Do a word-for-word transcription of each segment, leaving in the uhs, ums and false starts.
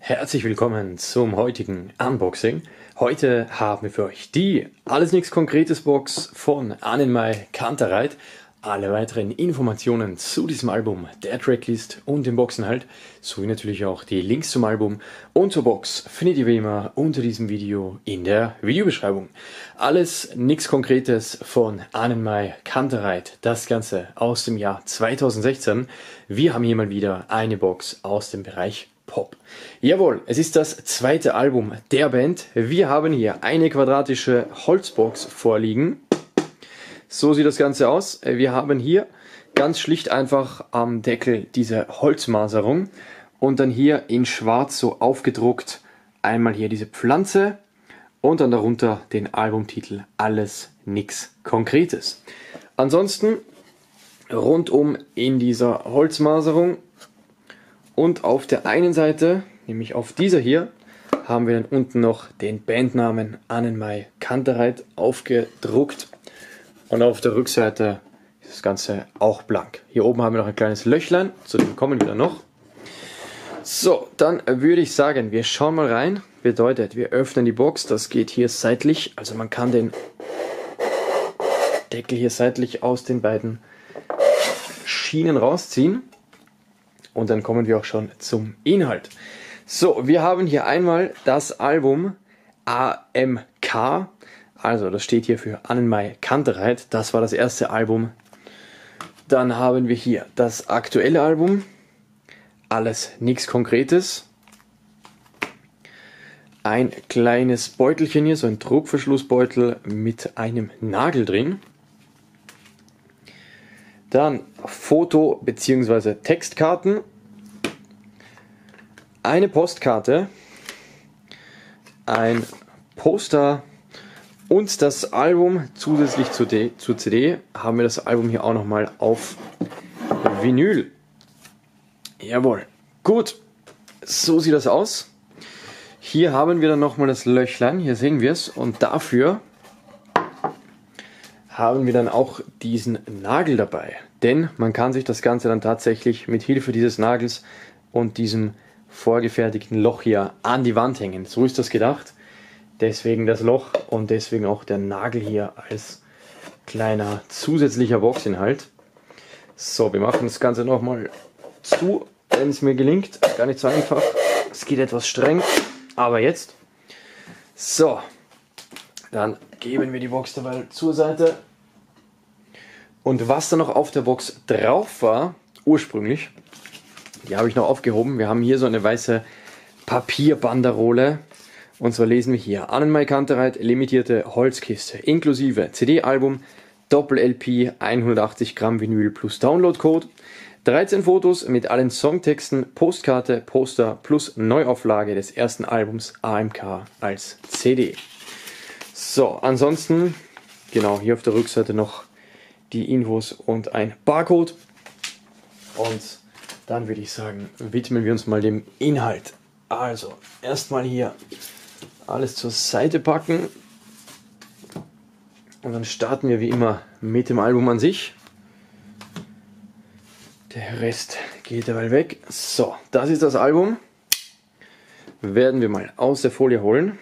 Herzlich willkommen zum heutigen Unboxing. Heute haben wir für euch die Alles Nix Konkretes Box von Annenmai Kantereit. Alle weiteren Informationen zu diesem Album, der Tracklist und dem Boxinhalt, sowie natürlich auch die Links zum Album und zur Box findet ihr wie immer unter diesem Video in der Videobeschreibung. Alles Nix Konkretes von Annenmai Kantereit, das Ganze aus dem Jahr zweitausendsechzehn. Wir haben hier mal wieder eine Box aus dem Bereich Pop. Jawohl, es ist das zweite Album der Band. Wir haben hier eine quadratische Holzbox vorliegen. So sieht das Ganze aus. Wir haben hier ganz schlicht einfach am Deckel diese Holzmaserung und dann hier in schwarz so aufgedruckt einmal hier diese Pflanze und dann darunter den Albumtitel Alles Nix Konkretes. Ansonsten rundum in dieser Holzmaserung und auf der einen Seite, nämlich auf dieser hier, haben wir dann unten noch den Bandnamen Annenmai Kantereit aufgedruckt. Und auf der Rückseite ist das Ganze auch blank. Hier oben haben wir noch ein kleines Löchlein, zu dem kommen wir dann noch. So, dann würde ich sagen, wir schauen mal rein. Bedeutet, wir öffnen die Box, das geht hier seitlich. Also man kann den Deckel hier seitlich aus den beiden Schienen rausziehen. Und dann kommen wir auch schon zum Inhalt. So, wir haben hier einmal das Album A M K. Also das steht hier für Annenmai Kantereit, das war das erste Album. Dann haben wir hier das aktuelle Album, Alles Nix Konkretes. Ein kleines Beutelchen hier, so ein Druckverschlussbeutel mit einem Nagel drin. Dann Foto- bzw. Textkarten. Eine Postkarte. Ein Poster. Und das Album, zusätzlich zur C D, haben wir das Album hier auch nochmal auf Vinyl. Jawohl. Gut, so sieht das aus. Hier haben wir dann nochmal das Löchlein, hier sehen wir es. Und dafür haben wir dann auch diesen Nagel dabei. Denn man kann sich das Ganze dann tatsächlich mit Hilfe dieses Nagels und diesem vorgefertigten Loch hier an die Wand hängen. So ist das gedacht. Deswegen das Loch und deswegen auch der Nagel hier als kleiner zusätzlicher Boxinhalt. So, wir machen das Ganze nochmal zu, wenn es mir gelingt. Gar nicht so einfach. Es geht etwas streng, aber jetzt. So, dann geben wir die Box dabei zur Seite. Und was da noch auf der Box drauf war, ursprünglich, die habe ich noch aufgehoben. Wir haben hier so eine weiße Papierbanderole. Und zwar lesen wir hier, Annenmai Kantereit, limitierte Holzkiste, inklusive C D-Album, Doppel-L P, hundertachtzig Gramm Vinyl plus Downloadcode, dreizehn Fotos mit allen Songtexten, Postkarte, Poster plus Neuauflage des ersten Albums A M K als C D. So, ansonsten, genau, hier auf der Rückseite noch die Infos und ein Barcode. Und dann würde ich sagen, widmen wir uns mal dem Inhalt. Also, erstmal hier alles zur Seite packen und dann starten wir wie immer mit dem Album an sich. Der Rest geht dabei weg. So, das ist das Album. Werden wir mal aus der Folie holen,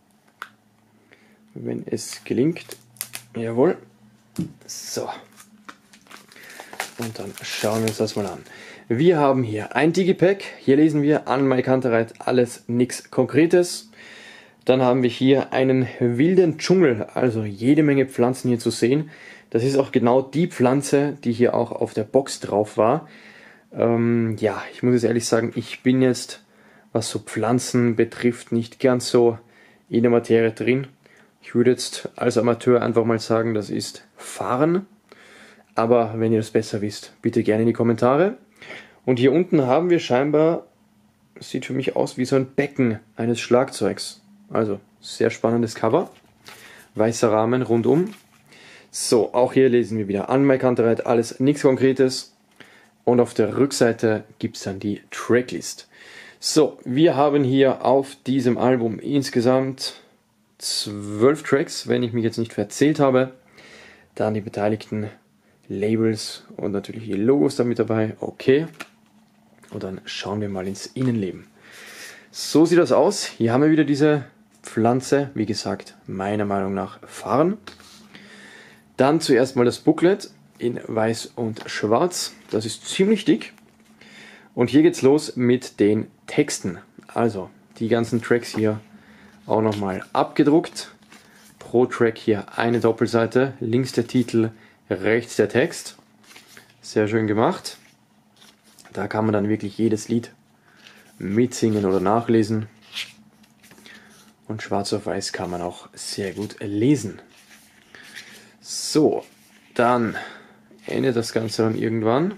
wenn es gelingt. Jawohl. So. Und dann schauen wir uns das mal an. Wir haben hier ein Digipack. Hier lesen wir Annenmai Kantereit, Alles Nix Konkretes. Dann haben wir hier einen wilden Dschungel, also jede Menge Pflanzen hier zu sehen. Das ist auch genau die Pflanze, die hier auch auf der Box drauf war. Ähm, ja, ich muss jetzt ehrlich sagen, ich bin jetzt, was so Pflanzen betrifft, nicht ganz so in der Materie drin. Ich würde jetzt als Amateur einfach mal sagen, das ist Farn. Aber wenn ihr das besser wisst, bitte gerne in die Kommentare. Und hier unten haben wir scheinbar, sieht für mich aus wie so ein Becken eines Schlagzeugs. Also, sehr spannendes Cover. Weißer Rahmen rundum. So, auch hier lesen wir wieder Annenmai Kantereit, Alles Nix Konkretes. Und auf der Rückseite gibt es dann die Tracklist. So, wir haben hier auf diesem Album insgesamt zwölf Tracks, wenn ich mich jetzt nicht verzählt habe. Dann die beteiligten Labels und natürlich die Logos damit dabei. Okay. Und dann schauen wir mal ins Innenleben. So sieht das aus. Hier haben wir wieder diese Pflanze, wie gesagt, meiner Meinung nach Farn. Dann zuerst mal das Booklet in weiß und schwarz. Das ist ziemlich dick. Und hier geht's los mit den Texten. Also die ganzen Tracks hier auch nochmal abgedruckt. Pro Track hier eine Doppelseite, links der Titel, rechts der Text. Sehr schön gemacht. Da kann man dann wirklich jedes Lied mitsingen oder nachlesen. Und schwarz auf weiß kann man auch sehr gut lesen. So, dann endet das Ganze dann irgendwann.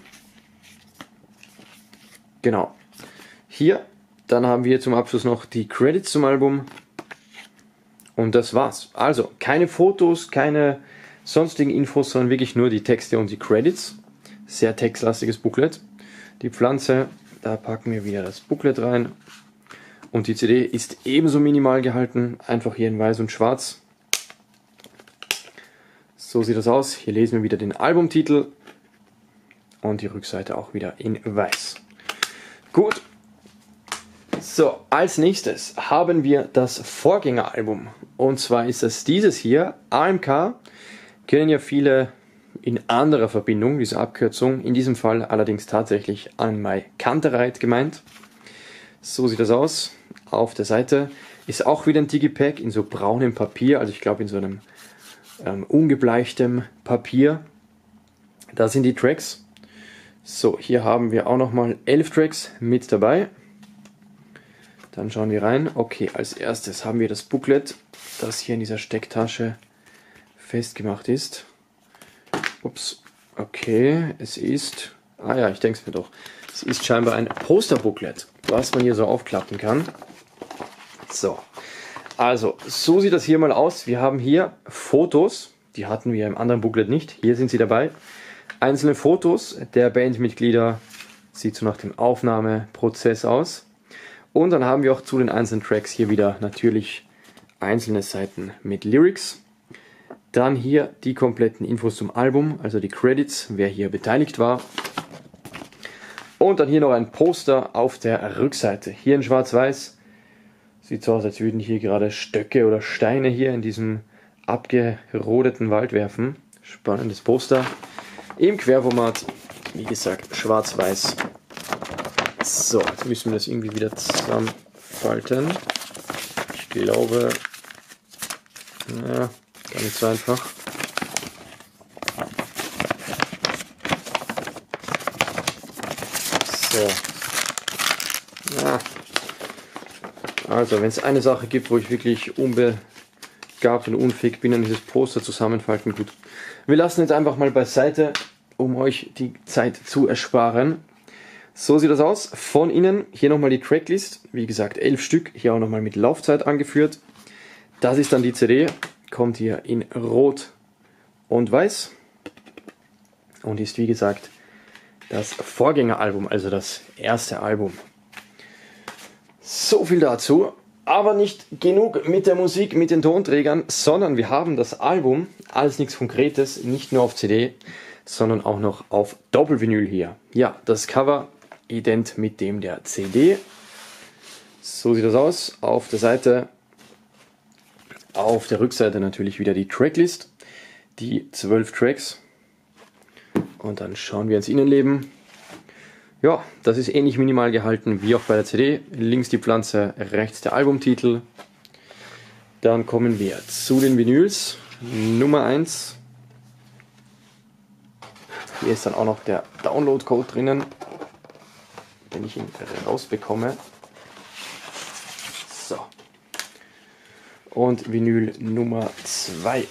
Genau. Hier, dann haben wir zum Abschluss noch die Credits zum Album. Und das war's. Also, keine Fotos, keine sonstigen Infos, sondern wirklich nur die Texte und die Credits. Sehr textlastiges Booklet. Die Pflanze, da packen wir wieder das Booklet rein. Und die C D ist ebenso minimal gehalten, einfach hier in weiß und schwarz. So sieht das aus. Hier lesen wir wieder den Albumtitel und die Rückseite auch wieder in weiß. Gut. So, als nächstes haben wir das Vorgängeralbum. Und zwar ist es dieses hier, A M K. Kennen ja viele in anderer Verbindung, diese Abkürzung. In diesem Fall allerdings tatsächlich Annenmai Kantereit gemeint. So sieht das aus. Auf der Seite ist auch wieder ein Digipack in so braunem Papier, also ich glaube in so einem ähm, ungebleichtem Papier. Da sind die Tracks. So, hier haben wir auch nochmal elf Tracks mit dabei. Dann schauen wir rein. Okay, als erstes haben wir das Booklet, das hier in dieser Stecktasche festgemacht ist. Ups, okay, es ist... Ah ja, ich denke es mir doch. Es ist scheinbar ein Poster-Booklet, was man hier so aufklappen kann. So, also, so sieht das hier mal aus. Wir haben hier Fotos, die hatten wir im anderen Booklet nicht. Hier sind sie dabei. Einzelne Fotos der Bandmitglieder, sieht so nach dem Aufnahmeprozess aus. Und dann haben wir auch zu den einzelnen Tracks hier wieder natürlich einzelne Seiten mit Lyrics. Dann hier die kompletten Infos zum Album, also die Credits, wer hier beteiligt war. Und dann hier noch ein Poster auf der Rückseite. Hier in schwarz-weiß. Sieht so aus, als würden hier gerade Stöcke oder Steine hier in diesem abgerodeten Wald werfen. Spannendes Poster. Im Querformat, wie gesagt, schwarz-weiß. So, jetzt müssen wir das irgendwie wieder zusammenfalten. Ich glaube, ja, gar nicht so einfach. So. Ja. Also, wenn es eine Sache gibt, wo ich wirklich unbegabt und unfähig bin, an dieses Poster zusammenfalten, gut. Wir lassen jetzt einfach mal beiseite, um euch die Zeit zu ersparen. So sieht das aus. Von innen hier nochmal die Tracklist. Wie gesagt, elf Stück. Hier auch nochmal mit Laufzeit angeführt. Das ist dann die C D. Kommt hier in Rot und Weiß. Und ist wie gesagt das Vorgängeralbum, also das erste Album. So viel dazu. Aber nicht genug mit der Musik, mit den Tonträgern, sondern wir haben das Album, alles nichts Konkretes, nicht nur auf C D, sondern auch noch auf Doppelvinyl hier. Ja, das Cover ident mit dem der C D. So sieht das aus. Auf der Seite, auf der Rückseite natürlich wieder die Tracklist, die zwölf Tracks. Und dann schauen wir ins Innenleben. Ja, das ist ähnlich minimal gehalten wie auch bei der C D. Links die Pflanze, rechts der Albumtitel. Dann kommen wir zu den Vinyls. Nummer eins. Hier ist dann auch noch der Download-Code drinnen, wenn ich ihn rausbekomme. So. Und Vinyl Nummer zwei.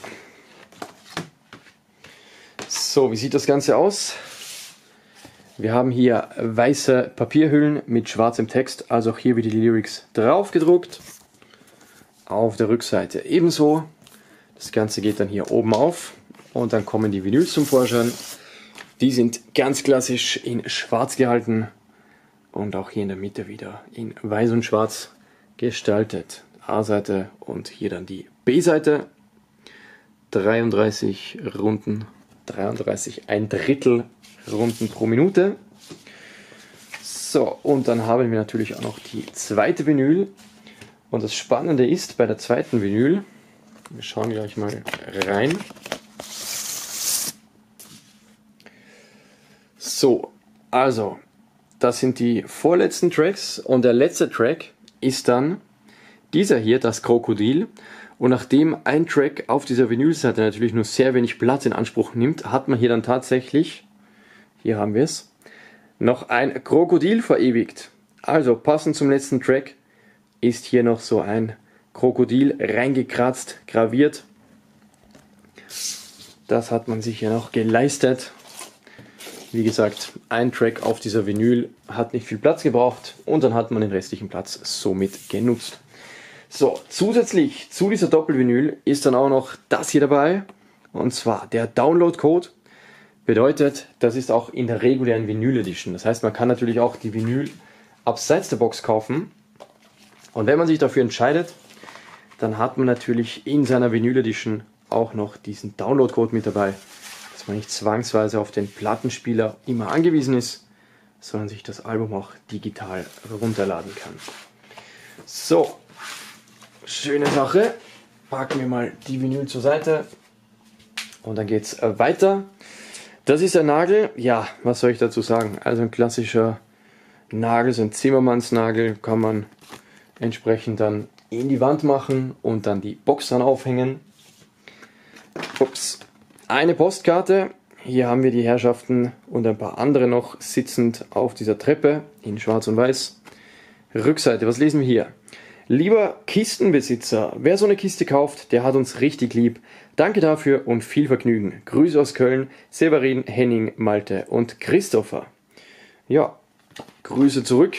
So, wie sieht das Ganze aus? Wir haben hier weiße Papierhüllen mit schwarzem Text, also auch hier wieder die Lyrics drauf gedruckt. Auf der Rückseite ebenso. Das Ganze geht dann hier oben auf und dann kommen die Vinyls zum Vorschein. Die sind ganz klassisch in schwarz gehalten und auch hier in der Mitte wieder in weiß und schwarz gestaltet. A-Seite und hier dann die B-Seite. dreiunddreißig Runden, dreiunddreißig ein Drittel Runden pro Minute. So, und dann haben wir natürlich auch noch die zweite Vinyl. Und das Spannende ist bei der zweiten Vinyl, wir schauen gleich mal rein. So, also, das sind die vorletzten Tracks und der letzte Track ist dann dieser hier, das Krokodil. Und nachdem ein Track auf dieser Vinylseite natürlich nur sehr wenig Platz in Anspruch nimmt, hat man hier dann tatsächlich, hier haben wir es, noch ein Krokodil verewigt. Also passend zum letzten Track ist hier noch so ein Krokodil reingekratzt, graviert. Das hat man sich hier noch geleistet. Wie gesagt, ein Track auf dieser Vinyl hat nicht viel Platz gebraucht und dann hat man den restlichen Platz somit genutzt. So, zusätzlich zu dieser Doppelvinyl ist dann auch noch das hier dabei, und zwar der Download-Code. Bedeutet, das ist auch in der regulären Vinyl Edition. Das heißt, man kann natürlich auch die Vinyl abseits der Box kaufen. Und wenn man sich dafür entscheidet, dann hat man natürlich in seiner Vinyl Edition auch noch diesen Download-Code mit dabei, dass man nicht zwangsweise auf den Plattenspieler immer angewiesen ist, sondern sich das Album auch digital herunterladen kann. So. Schöne Sache. Packen wir mal die Vinyl zur Seite und dann geht es weiter. Das ist ein Nagel. Ja, was soll ich dazu sagen? Also ein klassischer Nagel, so ein Zimmermannsnagel, kann man entsprechend dann in die Wand machen und dann die Box dran aufhängen. Ups. Eine Postkarte. Hier haben wir die Herrschaften und ein paar andere noch sitzend auf dieser Treppe in Schwarz und Weiß. Rückseite, was lesen wir hier? Lieber Kistenbesitzer, wer so eine Kiste kauft, der hat uns richtig lieb. Danke dafür und viel Vergnügen. Grüße aus Köln, Severin, Henning, Malte und Christopher. Ja, Grüße zurück.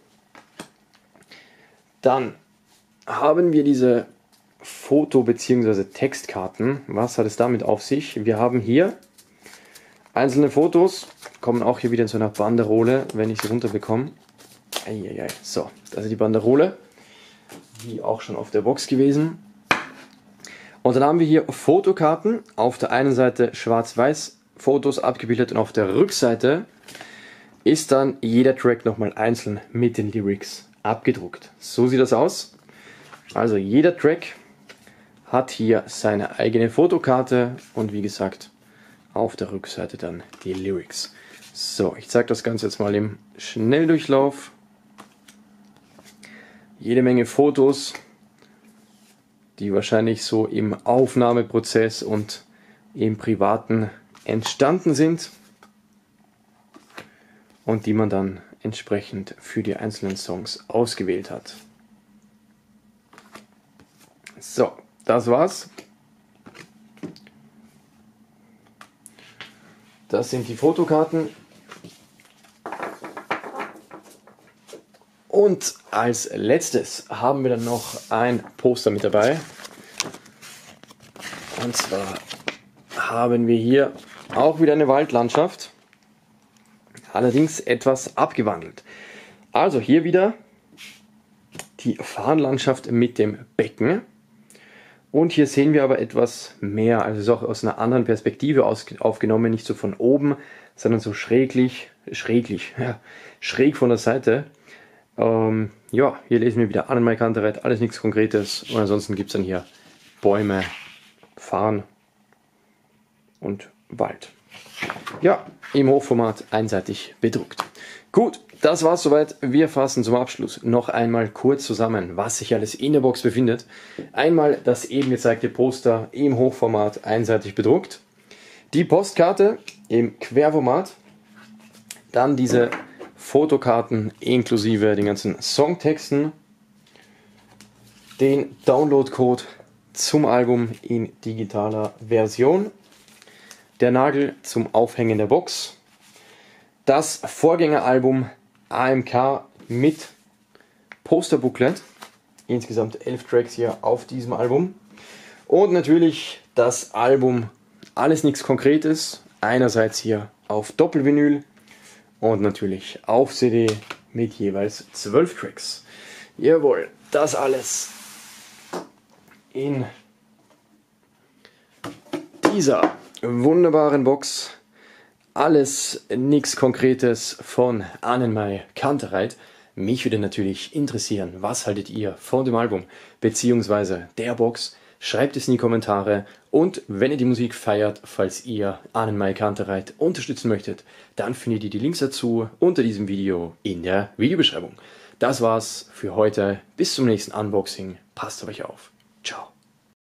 Dann haben wir diese Foto- bzw. Textkarten. Was hat es damit auf sich? Wir haben hier einzelne Fotos, kommen auch hier wieder in so einer Banderole, wenn ich sie runterbekomme. Eieiei. So, das ist die Banderole. Wie auch schon auf der Box gewesen. Und dann haben wir hier Fotokarten. Auf der einen Seite schwarz-weiß Fotos abgebildet und auf der Rückseite ist dann jeder Track nochmal einzeln mit den Lyrics abgedruckt. So sieht das aus. Also jeder Track hat hier seine eigene Fotokarte und wie gesagt auf der Rückseite dann die Lyrics. So, ich zeige das Ganze jetzt mal im Schnelldurchlauf. Jede Menge Fotos, die wahrscheinlich so im Aufnahmeprozess und im Privaten entstanden sind und die man dann entsprechend für die einzelnen Songs ausgewählt hat. So, das war's. Das sind die Fotokarten. Und als letztes haben wir dann noch ein Poster mit dabei. Und zwar haben wir hier auch wieder eine Waldlandschaft, allerdings etwas abgewandelt. Also hier wieder die Farnlandschaft mit dem Becken. Und hier sehen wir aber etwas mehr, also es ist auch aus einer anderen Perspektive aus, aufgenommen, nicht so von oben, sondern so schräglich, schräglich, ja, schräg von der Seite. Ähm, ja, hier lesen wir wieder Annenmai Kantereit, alles nichts Konkretes. Und ansonsten gibt es dann hier Bäume, Farn und Wald. Ja, im Hochformat einseitig bedruckt. Gut, das war's soweit. Wir fassen zum Abschluss noch einmal kurz zusammen, was sich alles in der Box befindet. Einmal das eben gezeigte Poster im Hochformat einseitig bedruckt. Die Postkarte im Querformat. Dann diese Fotokarten inklusive den ganzen Songtexten, den Downloadcode zum Album in digitaler Version, der Nagel zum Aufhängen der Box, das Vorgängeralbum A M K mit Posterbooklet, insgesamt elf Tracks hier auf diesem Album und natürlich das Album Alles nichts Konkretes, einerseits hier auf Doppelvinyl und natürlich auf C D mit jeweils zwölf Tracks. Jawohl, das alles in dieser wunderbaren Box. alles nichts Konkretes von Annenmai Kantereit. Mich würde natürlich interessieren, was haltet ihr von dem Album bzw. der Box? Schreibt es in die Kommentare und wenn ihr die Musik feiert, falls ihr Annenmai Kantereit unterstützen möchtet, dann findet ihr die Links dazu unter diesem Video in der Videobeschreibung. Das war's für heute. Bis zum nächsten Unboxing. Passt auf euch auf. Ciao.